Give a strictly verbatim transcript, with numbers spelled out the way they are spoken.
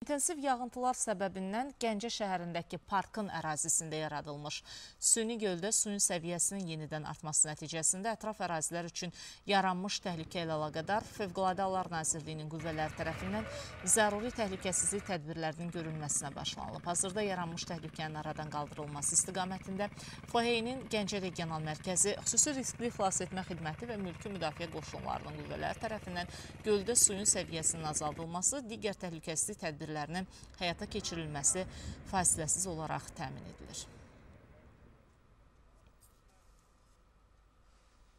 İntensiv yağıntılar səbəbindən Gəncə şəhərindəki parkın ərazisində yaradılmış süni göldə suyun səviyyəsinin yenidən artması nəticəsində ətraf ərazilər üçün yaranmış təhlükə ilə əlaqədar Fövqəladə Hallar Nazirliyinin qüvvələri tərəfindən zəruri təhlükəsizlik tədbirlərinin görülməsinə başlanılıb. Hazırda yaranmış təhlükənin aradan qaldırılması istiqamətində F H E-nin Gəncə Regional Mərkəzi, xüsusi riskli xilas etmə xidməti və mülki müdafiə qoşunlarının qüvvələri tərəfindən göldə suyun səviyyəsinin azaldılması, digər təhlükəsizlik tədbirlərinin həyata keçirilməsi fasiləsiz olaraq təmin edilir.